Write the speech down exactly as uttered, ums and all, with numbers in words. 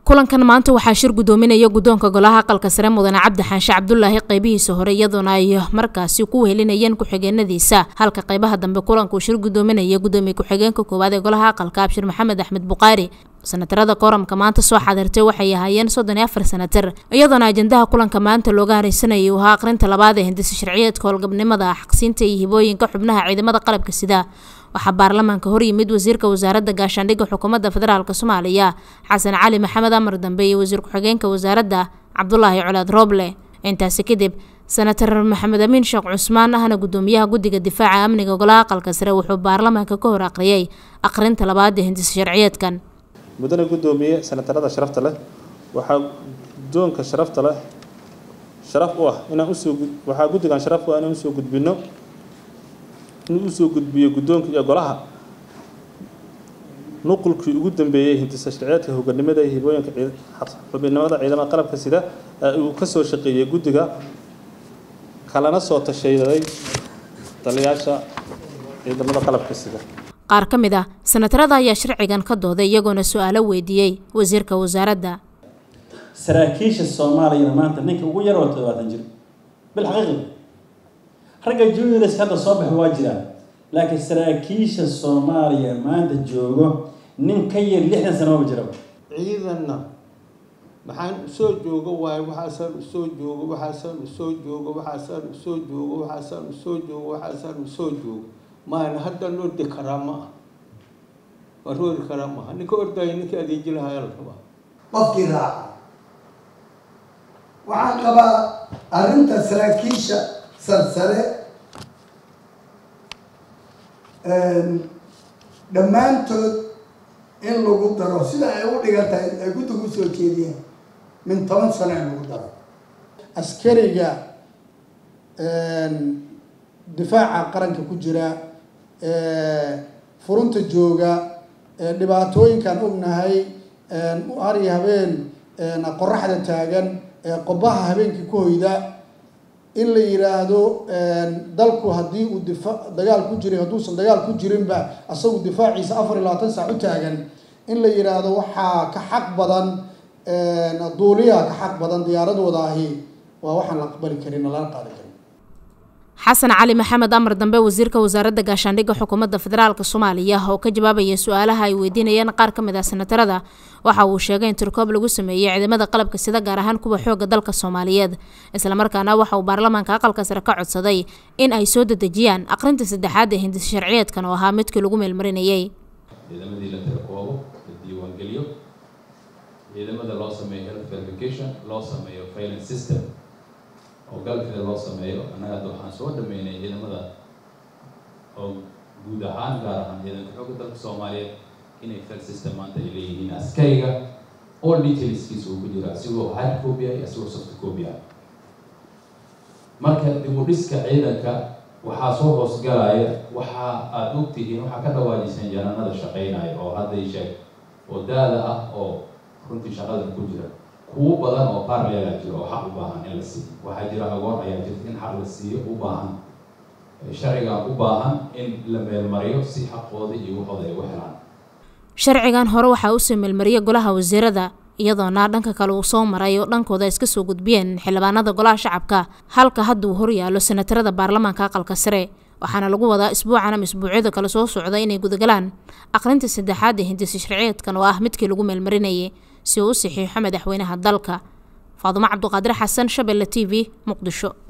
kulankan maanta waxaa shir gudoominaya gudoonka golaha aqalka sare mudane cabdi xaanshe cabdullaahi qaybihiisa hore iyaduna ay markaasi ku wehelinayeen ku-xigeenadiisa halka qaybaha dambe kulanku shir gudoominaya gudoomiye ku-xigeenka koowaad ee golaha aqalka abshir maxamed axmed buqaari sanatarada kooramka maanta soo xadirtay waxay ahaayeen soddon iyo afar sanatar iyaduna ajandaha kulanka maanta looga hareysanayay uu ahaa aqrinta labaad ee hindisa sharciyeedka howlgabnimada xaqsiinta iyo hibooyinka xubnaha ciidamada qalabka sida waxaa baarlamaanka hor yimid wasiirka wasaaradda gaashaandhigga xukuumadda federaalk Soomaaliya xasan cali maxamed amar dambe iyo wasiir ku-xigeenka wasaaradda cabdullaahi colaad rooble intaasi kadib senator maxamed amiin sheekh cusmaan ahna gudoomiyaha guddiga difaaca amniga golaha aqalka sare wuxuu baarlamaanka ka hor aqriyay aqrinta labaad ee hindisa sharciyeedkan mudane gudoomiye senatarada sharafta leh waxaa doonka sharafta leh sharaf u ah inaan u soo waxaa guddigan sharaf u ah inaan u soo gudbino inuu soo gudbiyo gudoonka iyo golaha nuqulkii ugu dambeeyay hindisa sharciyeedka hoggaanimada iyo hibooyinka xubinimada ciidamada qalabka sida uu ka soo shaqeeyay guddiga kalana soo tashaday taliyaasha ciidamada qalabka sida qaar ka mid ah senatarada ayaa sharcigan ka dooday iyagoona su'aalo weydiiyay wasiirka wasaaradda saraakiisha Soomaaliya maanta ninka ugu yar oo todobaatan jir bil xaqiiqi ragga juniors hadda soo baxay waa jiraan laakiin saraakiisha Soomaaliya maanta joogo nin ka yar lixdan sano ma jiro ciidanna maxaan soo joogo waay waxa soo soo joogo waxa soo soo joogo waxa soo soo joogo waxa soo soo joogo waxa soo soo joogo ma hadda loo dikarama waroor karama ninka orday ninka adeeg lahaa la rabaa qofkii raaca waxaan qabaa arrinta saraakiisha sarsare dhammaantood in lagu daro sida ay u dhigantahay ay guddigu soo jeediyeen min toban sano in lagu daro askariga difaaca qaranka ku jira furunta jooga dhibaatooyinkan ognahay ari habeen qoraxda taagan qobaha habeenkii ku hoyda in la yiraahdo dalku hadii uu difaac dagaal ku jiray haduusan dagaal ku jirin ba asagu difaaciisa afar iyo labaatan saac u taagan in la yiraahdo waxa ka xaq badan duuliya ka xaq badan diyaaradooda ahi waa waxaan la aqbali karin la qaadi karin xasan cali maxamed amar dambe wasiirka wasaaradda gaashaandhigga xukuumadda federaalk Soomaaliya oo ka jawaabaya su'aalaha ay weydiinayeen qaar ka mid ah senatarada waxa uu sheegay in tirkoob lagu sameeyay ciidamada qalabka sida gaar ahaan kuwa xoogga dalka Soomaaliyeed isla markaana waxa uu baarlamaanka aqalka sare ka codsaday in ay soo dedejiyaan aqrinta saddexaad ee hindisa sharciyeedkan oo ahaa midkii lagu meelmarinayay ciidamadii la tirkoobo diiwaan geliyo ciidamada loo sameeyo health verification loo sameeyo filing system oo galka loo sameeyo anaga waxaan soo dhameynay ciidamada oo guud ahaan gaar ahaan ciidanka xoogga dalka Soomaaliyeed inay file system maanta ay leeyihiin askariga all details kiisu ku jira asigoo hard copy ah asigoo soft copy ah marka dib u dhiska ciidanka waxaa soo hoos galaya waxa aad ogtihiin waxa ka dhawaajisay janaanada shaqeynaya oo hadda ay sheeg oo daada ah oo runtii shaqada ku jira kuwa badan oo qaar leeyahay jiro oo xaq u baahan in la siiyo waxa jira agoon ayaa jirta in xaq la siiyo u baahan sharciga u baahan in la meel mariyo si xaqooda iyo waxooda ay u helaan sharcigan hore waxa uu soo meel mariyay golaha wasiirada iyadoona dhanka kale uu soo maray oo dhankooda iska soo gudbiyeen xildhibaanada golaha shacabka halka hadda uu hor yaalo senatarada baarlamaanka aqalka sare waxaana lagu wadaa isbuucan ama isbuucyada kale soo socda inay gudagalaan aqrinta saddexaad ee hindisa sharciyeedkan oo ah midkii lagu meel marinayay si uu u saxiixo madaxweynaha dalka Faadumo Cabduqaadir Xasan Shabeelle T V Muqdisho.